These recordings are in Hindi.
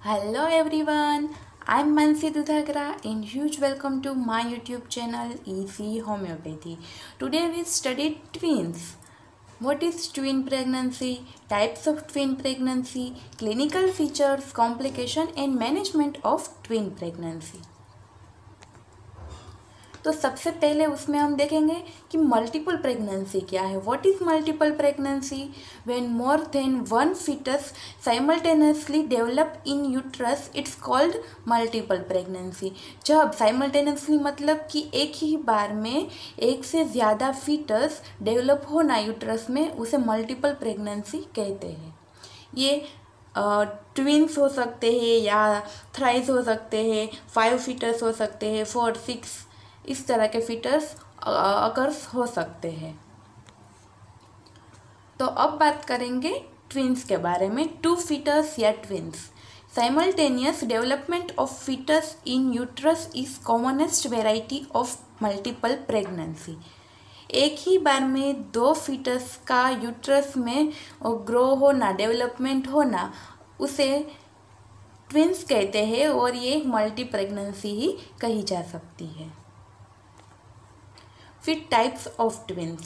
Hello everyone, I'm Mansi Dudhagra and huge welcome to my YouTube channel Easy Homeopathy. Today we studied twins. What is twin pregnancy, types of twin pregnancy, clinical features, complication and management of twin pregnancy. तो सबसे पहले उसमें हम देखेंगे कि मल्टीपल प्रेगनेंसी क्या है. What is multiple pregnancy? When more than one fetus simultaneously develop in uterus it's called multiple pregnancy. जब साइमल्टेनियसली मतलब कि एक ही बार में एक से ज़्यादा फीटस डेवलप होना यूट्रस में, उसे मल्टीपल प्रेगनेंसी कहते हैं. ये ट्विंस हो सकते हैं या थ्राइस हो सकते हैं, 5 फीटस हो सकते हैं, 4, 6 इस तरह के फीटस अकर्स हो सकते हैं. तो अब बात करेंगे ट्विंस के बारे में. 2 फीटस या twins. Simultaneous development of fetus in uterus is commonest variety of multiple pregnancy. एक ही बार में 2 फीटस का यूट्रस में ग्रो होना, डेवलपमेंट होना, उसे ट्विंस कहते हैं और ये मल्टी प्रेगनेंसी ही कही जा सकती है. फिर types of twins,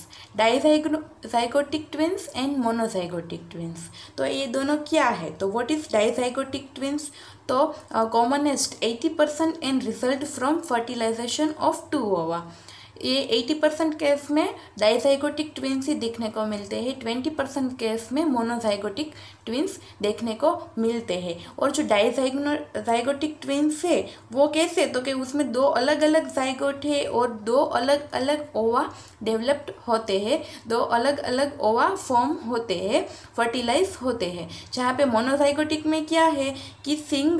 dizygotic twins and monozygotic twins. तो ये दोनों क्या है? तो व्हाट इज डाइजाइगोटिक ट्विंस? तो commonest 80% and result from fertilization of 2 ova. ये 80% केस में डाइजाइगोटिक ट्विंस ही देखने को मिलते हैं, 20% केस में मोनोजाइगोटिक ट्विंस देखने को मिलते हैं. और जो डाइजाइगोटिक ट्विंस है वो कैसे? तो कि उसमें 2 अलग अलग जाइगोट है और 2 अलग अलग ओवा डेवलप्ड होते हैं, 2 अलग अलग ओवा फॉर्म होते हैं, फर्टिलाइज होते हैं. जहाँ पे मोनोजाइगोटिक में क्या है कि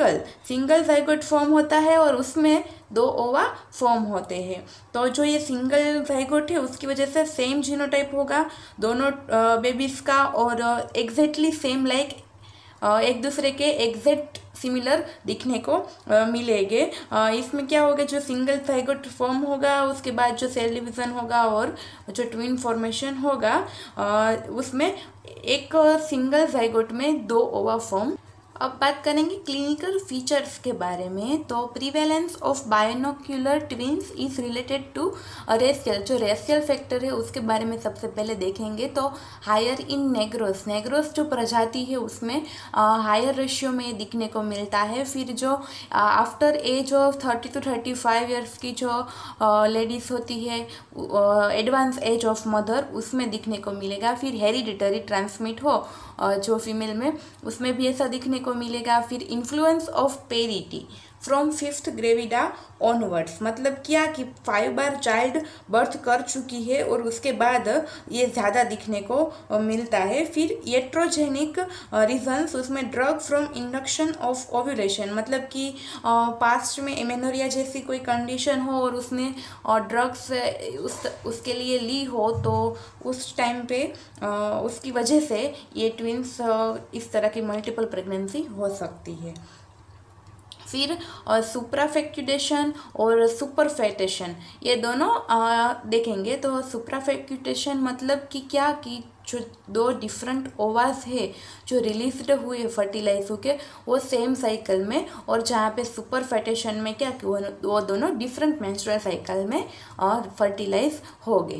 सिंगल जाइगोट फॉर्म होता है और उसमें 2 ओवा फॉर्म होते हैं. तो जो ये सिंगल जाइगोट है उसकी वजह से सेम जीनोटाइप होगा दोनों बेबीज़ का और एग्जैक्टली सेम लाइक एक दूसरे के एग्जैक्ट सिमिलर दिखने को मिलेंगे. इसमें क्या होगा, जो सिंगल जाइगोट फॉर्म होगा उसके बाद जो सेल डिवीज़न होगा और जो ट्विन फॉर्मेशन होगा उसमें एक सिंगल जाइगोट में 2 ओवा फॉर्म. अब बात करेंगे क्लिनिकल फीचर्स के बारे में. तो prevalence of binovular twins is related to racial. जो रेशियल फैक्टर है उसके बारे में सबसे पहले देखेंगे. तो हायर इन नेग्रोस जो प्रजाति है उसमें हायर रेशियो में दिखने को मिलता है. फिर जो after age of 30 to 35 years की जो लेडीज़ होती है, एडवांस एज ऑफ मदर, उसमें दिखने को मिलेगा. फिर हेरिडिटरी ट्रांसमिट हो जो फीमेल में, उसमें भी ऐसा दिखने को मिलेगा. फिर influence of parity from 5th gravida onwards, मतलब क्या कि 5 बार चाइल्ड बर्थ कर चुकी है और उसके बाद ये ज़्यादा दिखने को मिलता है. फिर एट्रोजेनिक रीजन्स, उसमें drug from induction of ovulation, मतलब कि पास्ट में एमेनोरिया जैसी कोई कंडीशन हो और उसने ड्रग्स उसके लिए ली हो, तो उस टाइम पे उसकी वजह से ये ट्विंस इस तरह की मल्टीपल प्रेगनेंसी हो सकती है. फिर सुप्राफेक्यूटेशन और सुपरफेटेशन, ये दोनों देखेंगे. तो सुप्राफेक्यूटेशन मतलब कि क्या कि जो 2 डिफरेंट ओवास है जो रिलीज्ड हुए फर्टिलाइज होके वो सेम साइकिल में, और जहाँ पे सुपरफेटेशन में क्या कि वो दोनों डिफरेंट मेंस्ट्रुअल साइकिल में और फर्टिलाइज हो गए.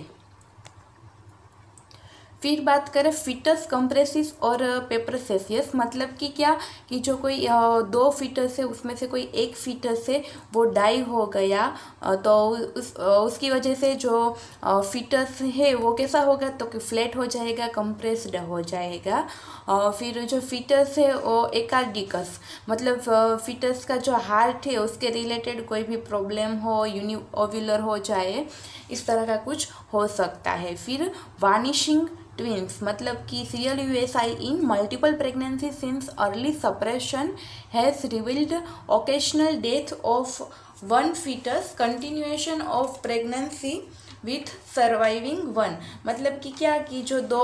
फिर बात करें फीटस कंप्रेसिस और पेपरसेसियस, मतलब कि क्या कि जो कोई 2 फीटस है उसमें से कोई एक फीटस है वो डाई हो गया, तो उसकी वजह से जो फीटस है वो कैसा होगा, तो कि फ्लैट हो जाएगा, कंप्रेस्ड हो जाएगा. फिर जो फीटस है वो एकार्डिकस, मतलब फीटस का जो हार्ट है उसके रिलेटेड कोई भी प्रॉब्लम हो, यूनिओव्यूलर हो जाए, इस तरह का कुछ हो सकता है. फिर वानिशिंग ट्विंस, मतलब कि serial USI in multiple pregnancy since early suppression has revealed occasional death of one fetus, continuation of pregnancy with surviving one, मतलब कि क्या कि जो 2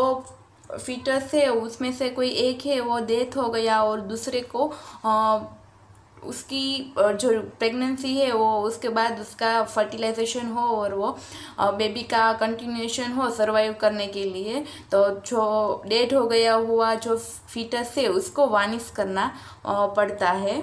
फीटस है उसमें से कोई एक है वो डेथ हो गया और दूसरे को उसकी जो प्रेगनेंसी है वो उसके बाद उसका फर्टिलाइजेशन हो और वो बेबी का कंटिन्यूएशन हो सर्वाइव करने के लिए, तो जो डेड हो गया हुआ जो फीटस है उसको वानिश करना पड़ता है।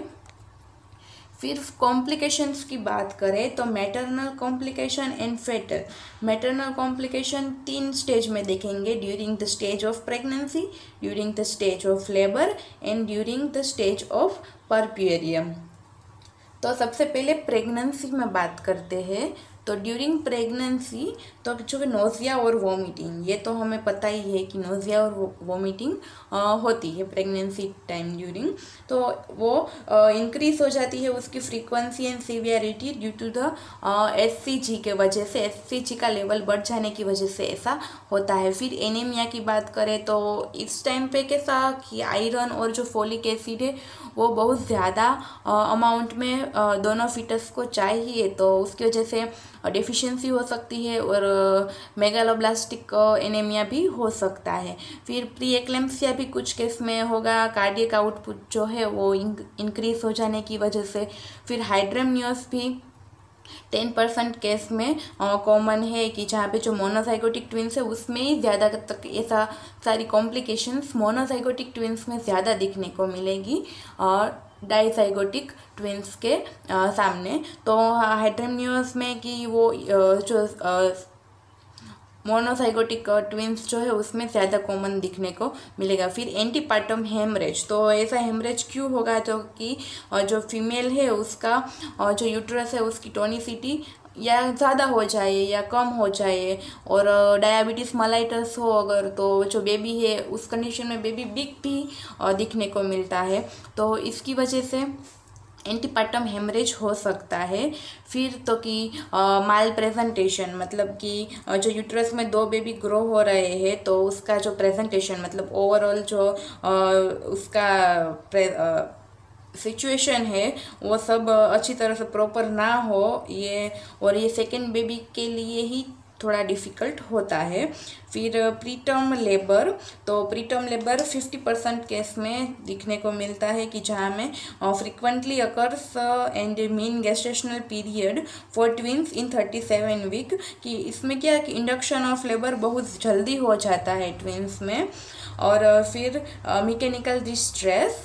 फिर कॉम्प्लिकेशंस की बात करें तो maternal complication and fetal. Maternal complication 3 stage में देखेंगे, during the stage of pregnancy, during the stage of labour and during the stage of puerperium. तो सबसे पहले प्रेगनेंसी में बात करते हैं। तो ड्यूरिंग प्रेगनेंसी तो जो नोज़िया और वोमिटिंग, ये तो हमें पता ही है कि नोज़िया और वोमिटिंग होती है प्रेगनेंसी टाइम ड्यूरिंग, तो वो इंक्रीज हो जाती है उसकी frequency and severity due to the HCG के वजह से, एससीजी का लेवल बढ़ जाने की वजह से ऐसा होता है। फिर एनीमिया की बात करें तो इस टाइम पे कैसा कि आयरन और जो फोलिक एसिड है वो बहुत ज़्यादा अमाउंट में दोनों फीटस को चाहिए, तो उसकी वजह से डेफिशिएंसी हो सकती है और मेगालोब्लास्टिक एनीमिया भी हो सकता है। फिर प्री एक्लेम्पसिया भी कुछ केस में होगा, कार्डियक आउटपुट जो है वो इंक्रीज हो जाने की वजह से। फिर हाइड्रेमनियोस भी 10% केस में कॉमन है कि जहाँ पे जो मोनोजाइगोटिक ट्विंस है उसमें ही ज़्यादा तक ऐसा सारी कॉम्प्लिकेशंस मोनोजाइगोटिक ट्विंस में ज़्यादा दिखने को मिलेगी और डाइजाइगोटिक ट्विंस के सामने। तो हाइड्रेमनियोस में कि वो जो मोनोजाइगोटिक ट्विंस जो है उसमें ज़्यादा कॉमन दिखने को मिलेगा। फिर एंटीपार्टम हेमरेज, तो ऐसा हेमरेज क्यों होगा, जो कि जो फीमेल है उसका जो यूट्रस है उसकी टोनिसिटी या ज़्यादा हो जाए या कम हो जाए, और डायबिटीज़ मेलाइटस हो अगर, तो जो बेबी है उस कंडीशन में बेबी बिग भी दिखने को मिलता है, तो इसकी वजह से एंटीपार्टम हेमरेज हो सकता है। फिर तो कि माल प्रेजेंटेशन, मतलब कि जो यूट्रस में 2 बेबी ग्रो हो रहे हैं तो उसका जो प्रेजेंटेशन मतलब ओवरऑल जो उसका सिचुएशन है वो सब अच्छी तरह से प्रॉपर ना हो, ये सेकेंड बेबी के लिए ही थोड़ा डिफ़िकल्ट होता है। फिर प्रीटर्म लेबर, तो प्रीटर्म लेबर 50% केस में दिखने को मिलता है कि जहाँ में frequently occurs and mean gestational period for twins in 37 week, कि इसमें क्या कि इंडक्शन ऑफ लेबर बहुत जल्दी हो जाता है ट्विंस में। और फिर मैकेनिकल डिस्ट्रेस,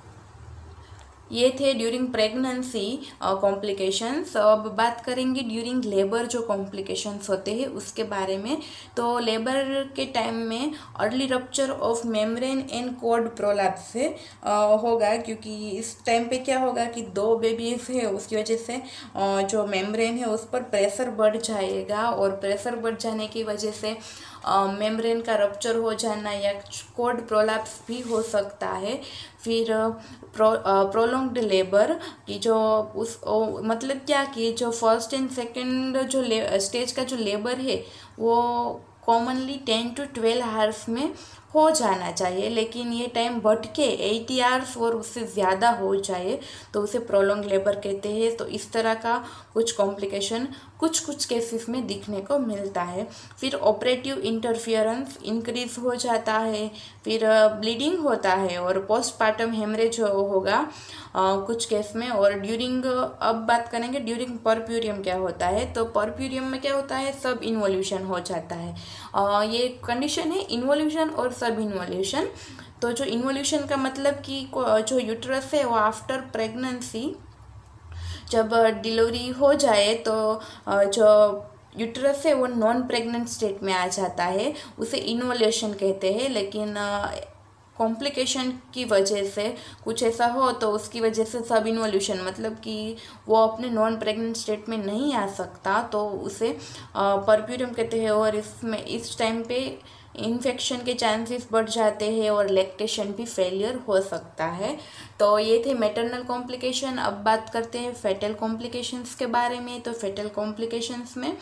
ये थे ड्यूरिंग प्रेगनेंसी कॉम्प्लिकेशंस। अब बात करेंगे ड्यूरिंग लेबर जो कॉम्प्लिकेशंस होते हैं उसके बारे में। तो लेबर के टाइम में early rupture of membrane and cord prolapse से होगा, क्योंकि इस टाइम पे क्या होगा कि 2 बेबीज है उसकी वजह से जो मेम्ब्रेन है उस पर प्रेशर बढ़ जाएगा, और प्रेशर बढ़ जाने की वजह से मेम्ब्रेन का रप्चर हो जाना या कॉर्ड प्रोलैप्स भी हो सकता है। फिर प्रोलॉन्ग्ड लेबर की जो मतलब क्या कि जो फर्स्ट एंड सेकंड जो स्टेज का जो लेबर है वो कॉमनली 10 to 12 आवर्स में हो जाना चाहिए, लेकिन ये टाइम बढ़ के 80 आवर्स और उससे ज़्यादा हो जाए तो उसे प्रोलॉन्ग लेबर कहते हैं। तो इस तरह का कुछ कॉम्प्लिकेशन कुछ केसेस में दिखने को मिलता है। फिर ऑपरेटिव इंटरफियरेंस इंक्रीज हो जाता है, फिर ब्लीडिंग होता है और पोस्टपार्टम हेमरेज होगा कुछ केस में। और ड्यूरिंग, अब बात करेंगे ड्यूरिंग परप्यूरियम क्या होता है। तो परप्यूरियम में क्या होता है, सब इन्वोल्यूशन हो जाता है। ये कंडीशन है इन्वोल्यूशन और सब इन्वोल्यूशन। तो जो इन्वोल्यूशन का मतलब कि जो यूट्रस है वो आफ्टर प्रेगनेंसी जब डिलीवरी हो जाए तो जो यूट्रस है वो नॉन प्रेग्नेंट स्टेट में आ जाता है, उसे इन्वोल्यूशन कहते हैं। लेकिन कॉम्प्लिकेशन की वजह से कुछ ऐसा हो तो उसकी वजह से सब इन्वोल्यूशन मतलब कि वो अपने नॉन प्रेग्नेंट स्टेट में नहीं आ सकता, तो उसे परप्यूरियम कहते हैं। और इसमें इस टाइम पे इन्फेक्शन के चांसेस बढ़ जाते हैं और लैक्टेशन भी फेलियर हो सकता है। तो ये थे मैटरनल कॉम्प्लिकेशन। अब बात करते हैं फेटल कॉम्प्लिकेशंस के बारे में। तो फेटल कॉम्प्लिकेशंस में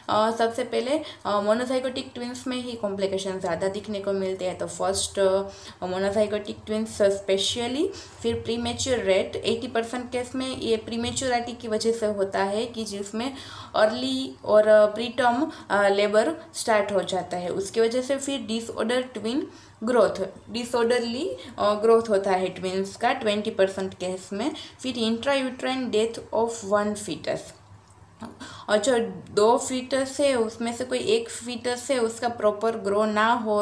सबसे पहले मोनोजाइगोटिक ट्विंस में ही कॉम्प्लिकेशन ज़्यादा दिखने को मिलते हैं। तो फर्स्ट मोनोजाइगोटिक ट्विंस स्पेशली, फिर प्रीमेच्योर रेट 80% केस में ये प्रीमेच्योरिटी की वजह से होता है कि जिसमें अर्ली और प्रीटर्म लेबर स्टार्ट हो जाता है, उसकी वजह से फिर disorder twin growth, disorderly growth होता है ट्विंस का 20% केस में। फिर इंट्रायूट्राइन डेथ ऑफ 1 फीटस, और जो 2 फीटस है उसमें से कोई एक फीटस है उसका प्रॉपर ग्रो ना हो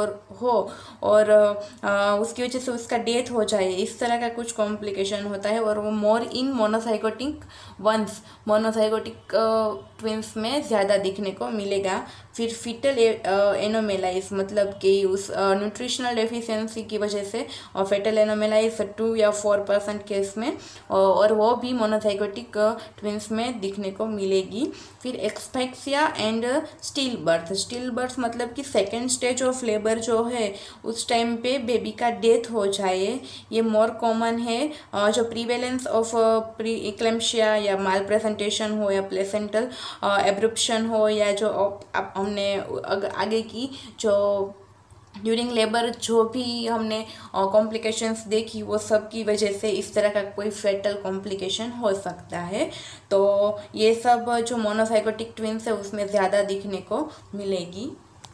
और उसकी वजह से उसका डेथ हो जाए, इस तरह का कुछ कॉम्प्लिकेशन होता है। और वो more in monozygotic ones, monozygotic twins में ज़्यादा दिखने को मिलेगा। फिर फीटल एनोमेलाइज, मतलब कि उस न्यूट्रिशनल डेफिशिएंसी की वजह से फेटल एनोमेलाइज 2 या 4% केस में, और वो भी मोनोजाइगोटिक ट्विंस में दिखने को मिलेगी। फिर asphyxia and still birth, still birth मतलब कि सेकेंड स्टेज ऑफ लेबर जो है उस टाइम पे बेबी का डेथ हो जाए, ये मोर कॉमन है। जो प्रीवेलेंस ऑफ प्री इक्लेम्शिया या माल प्रेजेंटेशन हो या प्लेसेंटल एब्रप्शन हो, या जो हमने आगे की जो ड्यूरिंग लेबर जो भी हमने कॉम्प्लिकेशंस देखी, वो सब की वजह से इस तरह का कोई फेटल कॉम्प्लिकेशन हो सकता है। तो ये सब जो मोनोजाइगोटिक ट्विंस है उसमें ज़्यादा दिखने को मिलेगी।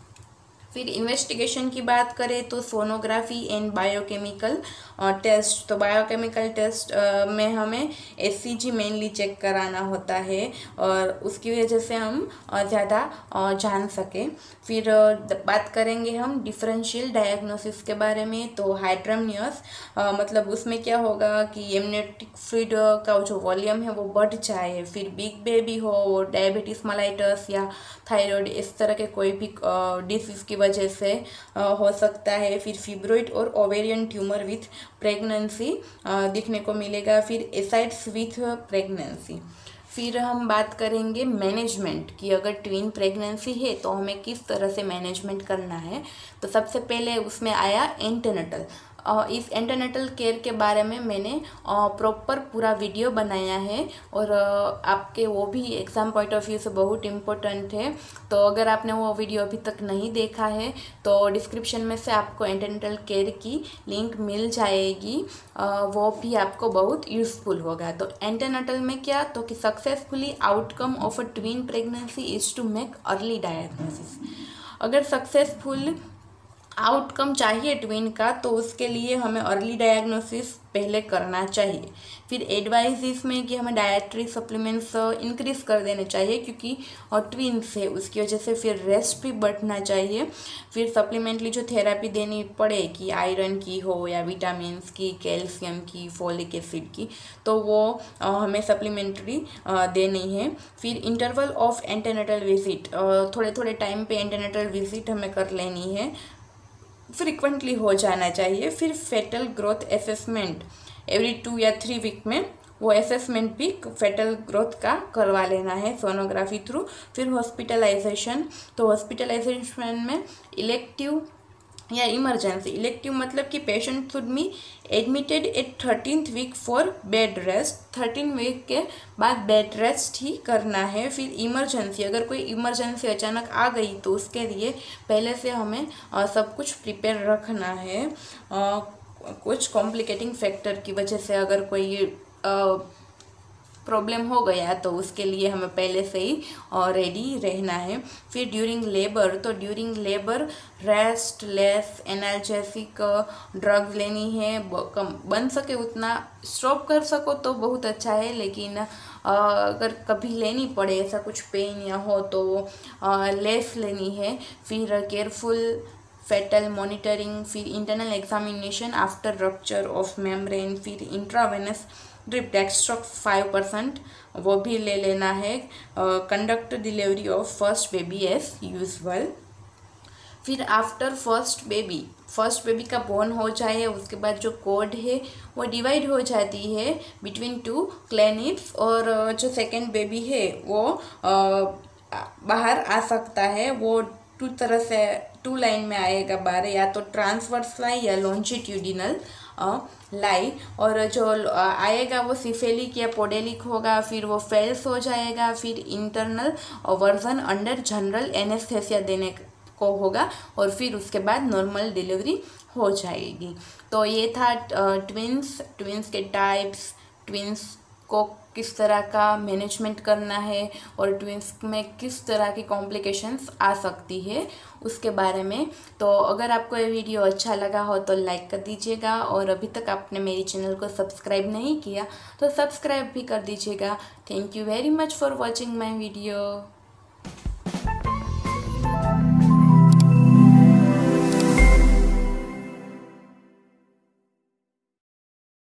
फिर इन्वेस्टिगेशन की बात करें तो सोनोग्राफी एंड बायोकेमिकल टेस्ट, तो बायोकेमिकल टेस्ट में हमें एचसीजी मेनली चेक कराना होता है और उसकी वजह से हम ज़्यादा जान सकें। फिर बात करेंगे हम डिफरेंशियल डायग्नोसिस के बारे में। तो हाइड्रमनियस मतलब उसमें क्या होगा कि एमनियोटिक फ्लूइड का जो वॉल्यूम है वो बढ़ जाए, फिर बिग बेबी हो, डायबिटीज मेलाइटस या थायराइड, इस तरह के कोई भी डिसीज़ की वजह से हो सकता है। फिर फिब्रोइड और ओवेरियन ट्यूमर विथ प्रेगनेंसी दिखने को मिलेगा। फिर एसाइड्स विथ प्रेगनेंसी। फिर हम बात करेंगे मैनेजमेंट की, अगर ट्विन प्रेगनेंसी है तो हमें किस तरह से मैनेजमेंट करना है। तो सबसे पहले उसमें आया एंटेनेटल। इस एंटेनेटल केयर के बारे में मैंने प्रॉपर पूरा वीडियो बनाया है और आपके वो भी एग्ज़ाम पॉइंट ऑफ व्यू से बहुत इम्पोर्टेंट है। तो अगर आपने वो वीडियो अभी तक नहीं देखा है तो डिस्क्रिप्शन में से आपको एंटेनेटल केयर की लिंक मिल जाएगी, वो भी आपको बहुत यूज़फुल होगा। तो एंटेनेटल में क्या, तो कि successfully outcome of a twin pregnancy is to make early diagnosis. अगर सक्सेसफुल आउटकम चाहिए ट्विन का तो उसके लिए हमें अर्ली डायग्नोसिस पहले करना चाहिए। फिर एडवाइस इसमें कि हमें डाइटरी सप्लीमेंट्स इंक्रीज़ कर देने चाहिए क्योंकि ट्विन्स है, उसकी वजह से फिर रेस्ट भी बढ़ना चाहिए। फिर सप्लीमेंटली जो थेरेपी देनी पड़े कि आयरन की हो या विटामिन्स की, कैल्शियम की, फोलिक एसिड की, तो वो हमें सप्लीमेंट्री देनी है। फिर इंटरवल ऑफ एंटेनेटल विजिट, थोड़े थोड़े टाइम पे एंटेनेटल विजिट हमें कर लेनी है, फ्रिक्वेंटली हो जाना चाहिए। फिर फेटल ग्रोथ असेसमेंट एवरी 2 या 3 वीक में वो असेसमेंट भी फेटल ग्रोथ का करवा लेना है सोनोग्राफी थ्रू। फिर हॉस्पिटलाइजेशन, तो हॉस्पिटलाइजेशन में इलेक्टिव या इमरजेंसी, इलेक्टिव मतलब कि patient should be admitted at 13th week for bed rest, 13 week के बाद बेड रेस्ट ही करना है। फिर इमरजेंसी, अगर कोई इमरजेंसी अचानक आ गई तो उसके लिए पहले से हमें सब कुछ प्रिपेयर रखना है। कुछ कॉम्प्लिकेटिंग फैक्टर की वजह से अगर कोई प्रॉब्लम हो गया तो उसके लिए हमें पहले से ही रेडी रहना है। फिर ड्यूरिंग लेबर, तो during labour rest less analgesic drugs लेनी है, बन सके उतना स्टॉप कर सको तो बहुत अच्छा है, लेकिन अगर कभी लेनी पड़े ऐसा कुछ पेन या हो तो लेस लेनी है। फिर केयरफुल फेटल मॉनिटरिंग, फिर internal examination after rupture of membrane, फिर इंट्रावेनस ड्रिप डेक्सट्रॉक्स 5% वो भी ले लेना है। Conduct delivery of first baby as usual. फिर आफ्टर फर्स्ट बेबी का बोर्न हो जाए उसके बाद जो कोड है वो डिवाइड हो जाती है बिटवीन 2 क्लैनिड्स, और जो सेकेंड बेबी है वो बाहर आ सकता है। वो 2 तरह से 2 लाइन में आएगा बाहर, या तो ट्रांसवर्स लाइन या लॉन्जिट्यूडिनल लाई, और जो आएगा वो सिफेलिक या पोडेलिक होगा, फिर वो फेल्स हो जाएगा, फिर internal version under general anaesthesia देने को होगा, और फिर उसके बाद नॉर्मल डिलीवरी हो जाएगी। तो ये था ट्विंस के टाइप्स, ट्विंस को किस तरह का मैनेजमेंट करना है, और ट्विंस में किस तरह की कॉम्प्लिकेशंस आ सकती है उसके बारे में। तो अगर आपको ये वीडियो अच्छा लगा हो तो लाइक कर दीजिएगा, और अभी तक आपने मेरी चैनल को सब्सक्राइब नहीं किया तो सब्सक्राइब भी कर दीजिएगा। Thank you very much for watching my video.